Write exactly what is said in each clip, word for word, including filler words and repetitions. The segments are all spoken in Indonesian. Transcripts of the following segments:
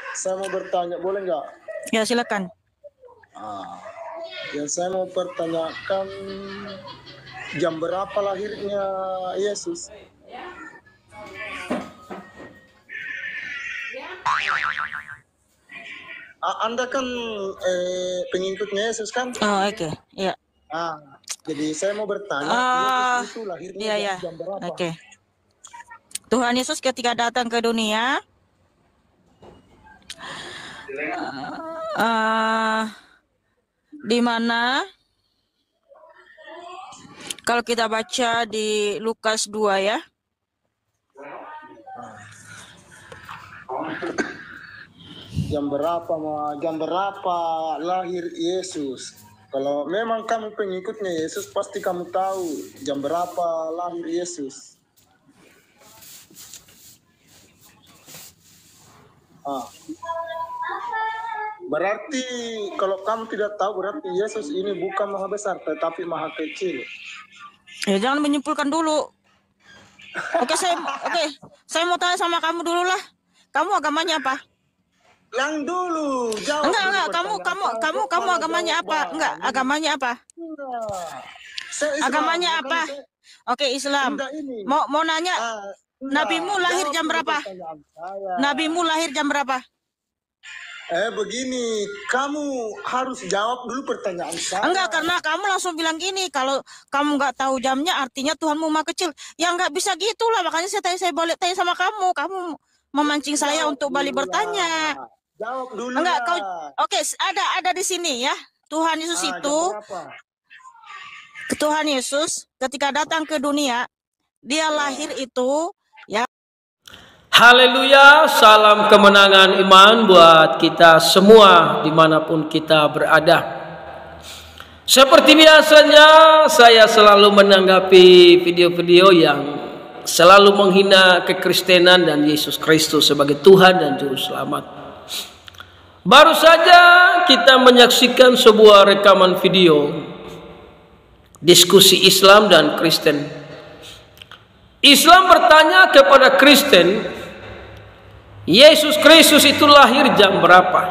saya mau bertanya, boleh nggak? Ya, silakan. Ah, yang saya mau pertanyakan, jam berapa lahirnya Yesus? Ah, Anda kan eh, pengikutnya Yesus kan? Oh, oke. Okay. Ya. Ah, jadi saya mau bertanya, Uh, Yesus itu lahirnya ya, jam, ya. jam berapa? Oke. Okay. Tuhan Yesus ketika datang ke dunia, uh, uh, di mana kalau kita baca di Lukas dua ya. Jam berapa ma? Jam berapa lahir Yesus? Kalau memang kamu pengikutnya Yesus, pasti kamu tahu jam berapa lahir Yesus. Ah. Berarti kalau kamu tidak tahu, berarti Yesus ini bukan maha besar, tetapi maha kecil. Ya, jangan menyimpulkan dulu. Oke, saya oke, saya mau tanya sama kamu dulu lah. Kamu agamanya apa? Yang dulu jawab. Enggak, enggak, kamu kamu kamu kamu agamanya apa? Enggak, agamanya apa? Agamanya apa? Oke, Islam. Mau mau nanya, uh, nabimu lahir jam berapa? Nabimu lahir jam berapa? Eh begini, kamu harus jawab dulu pertanyaan saya. Enggak, karena kamu langsung bilang gini, kalau kamu nggak tahu jamnya artinya Tuhanmu maha kecil. Ya nggak bisa gitulah, makanya saya tanya, saya balik tanya sama kamu. Kamu memancing jawab saya untuk balik bertanya. Jawab dulu. Enggak, kau oke, ada ada di sini ya. Tuhan Yesus ah, itu Tuhan Yesus ketika datang ke dunia, dia lahir itu ya. Haleluya, salam kemenangan iman buat kita semua dimanapun kita berada. Seperti biasanya saya selalu menanggapi video-video yang selalu menghina kekristenan dan Yesus Kristus sebagai Tuhan dan Juru Selamat. Baru saja kita menyaksikan sebuah rekaman video diskusi Islam dan Kristen. Islam bertanya kepada Kristen, Yesus Kristus itu lahir jam berapa?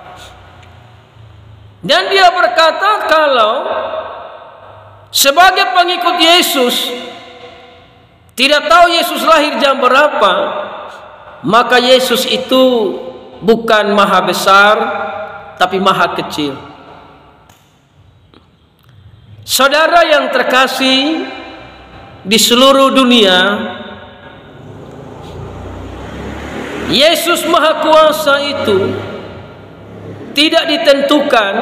Dan dia berkata kalau sebagai pengikut Yesus tidak tahu Yesus lahir jam berapa, maka Yesus itu bukan maha besar, tapi maha kecil. Saudara yang terkasih di seluruh dunia, Yesus Maha Kuasa itu tidak ditentukan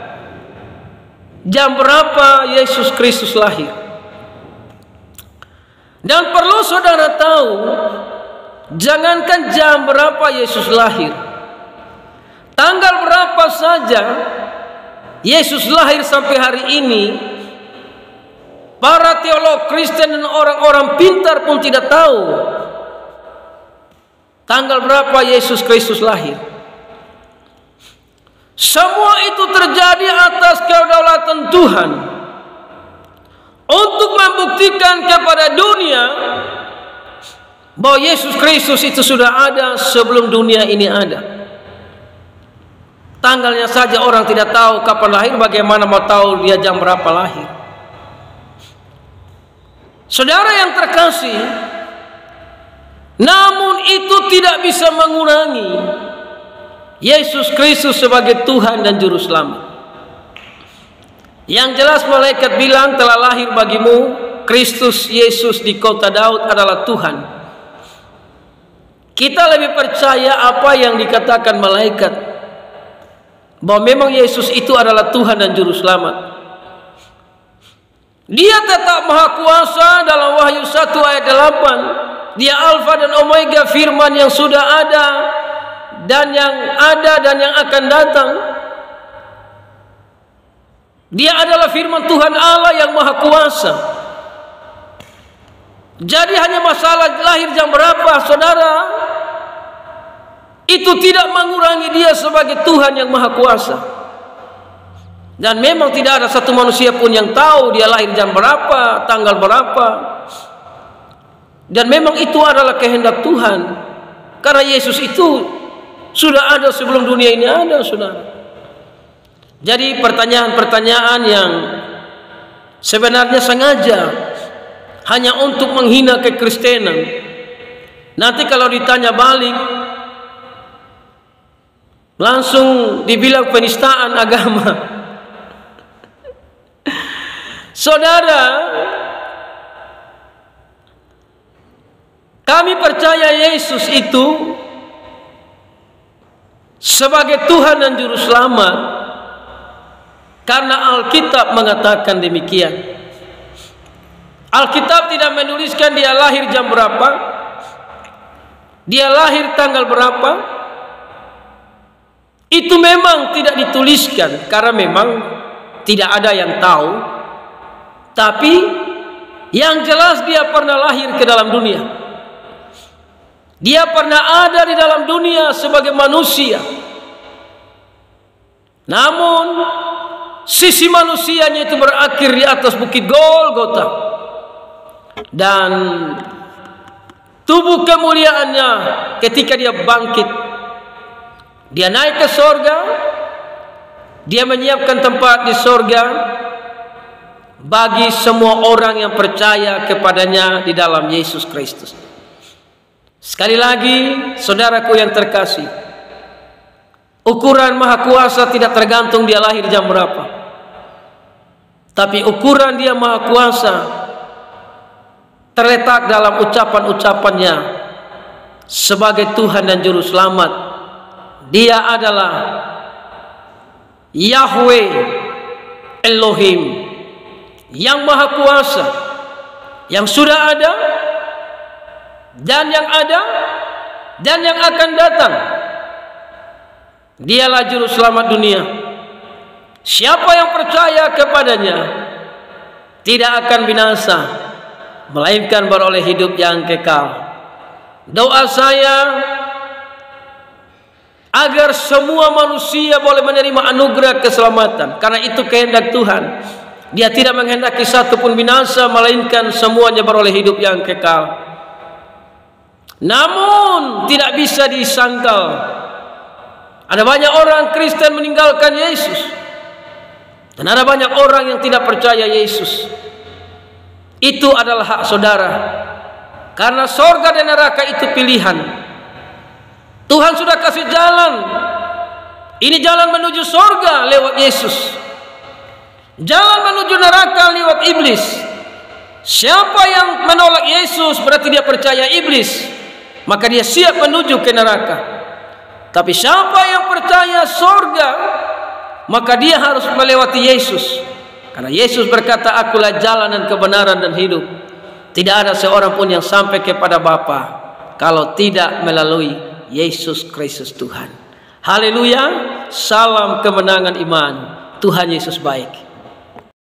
jam berapa Yesus Kristus lahir. Dan perlu saudara tahu, jangankan jam berapa Yesus lahir, tanggal berapa saja Yesus lahir sampai hari ini, para teolog Kristen dan orang-orang pintar pun tidak tahu tanggal berapa Yesus Kristus lahir. Semua itu terjadi atas kedaulatan Tuhan untuk membuktikan kepada dunia bahwa Yesus Kristus itu sudah ada sebelum dunia ini ada. Tanggalnya saja orang tidak tahu kapan lahir, bagaimana mau tahu dia jam berapa lahir? Saudara yang terkasih, namun itu tidak bisa mengurangi Yesus Kristus sebagai Tuhan dan Juru Selamat. Yang jelas malaikat bilang telah lahir bagimu Kristus Yesus di kota Daud adalah Tuhan. Kita lebih percaya apa yang dikatakan malaikat, bahwa memang Yesus itu adalah Tuhan dan Juru Selamat. Dia tetap maha kuasa dalam Wahyu satu ayat delapan. Dia Alfa dan Omega, firman yang sudah ada dan yang ada dan yang akan datang. Dia adalah firman Tuhan Allah yang maha kuasa. Jadi hanya masalah lahir jam berapa, saudara, itu tidak mengurangi dia sebagai Tuhan yang maha kuasa. Dan memang tidak ada satu manusia pun yang tahu dia lahir jam berapa, tanggal berapa. Dan memang itu adalah kehendak Tuhan. Karena Yesus itu Sudah ada sebelum dunia ini ada, saudara. Jadi pertanyaan-pertanyaan yang sebenarnya sengaja hanya untuk menghina kekristenan. Nanti kalau ditanya balik, langsung dibilang penistaan agama. Saudara, kami percaya Yesus itu sebagai Tuhan dan Juru Selamat karena Alkitab mengatakan demikian. Alkitab tidak menuliskan dia lahir jam berapa, dia lahir tanggal berapa. Itu memang tidak dituliskan karena memang tidak ada yang tahu. Tapi yang jelas dia pernah lahir ke dalam dunia. Dia pernah ada di dalam dunia sebagai manusia. Namun sisi manusianya itu berakhir di atas bukit Golgota. Dan tubuh kemuliaannya ketika dia bangkit, dia naik ke sorga. Dia menyiapkan tempat di sorga bagi semua orang yang percaya kepadanya di dalam Yesus Kristus. Sekali lagi, saudaraku yang terkasih, ukuran Maha Kuasa tidak tergantung dia lahir jam berapa, tapi ukuran dia Maha Kuasa terletak dalam ucapan-ucapannya sebagai Tuhan dan Juru Selamat. Dia adalah Yahweh Elohim, yang Maha Kuasa, yang sudah ada dan yang ada dan yang akan datang. Dialah Juru Selamat dunia. Siapa yang percaya kepadanya tidak akan binasa, melainkan beroleh hidup yang kekal. Doa saya agar semua manusia boleh menerima anugerah keselamatan, karena itu kehendak Tuhan. Dia tidak menghendaki satu pun binasa, melainkan semuanya beroleh hidup yang kekal. Namun tidak bisa disangkal, ada banyak orang Kristen meninggalkan Yesus, dan ada banyak orang yang tidak percaya Yesus. Itu adalah hak saudara, karena sorga dan neraka itu pilihan. Tuhan sudah kasih jalan. Ini jalan menuju sorga lewat Yesus, jalan menuju neraka lewat iblis. Siapa yang menolak Yesus berarti dia percaya iblis, maka dia siap menuju ke neraka. Tapi siapa yang percaya sorga, maka dia harus melewati Yesus, karena Yesus berkata, akulah jalan dan kebenaran dan hidup. Tidak ada seorang pun yang sampai kepada Bapa kalau tidak melalui Yesus Kristus Tuhan. Haleluya. Salam kemenangan iman. Tuhan Yesus baik.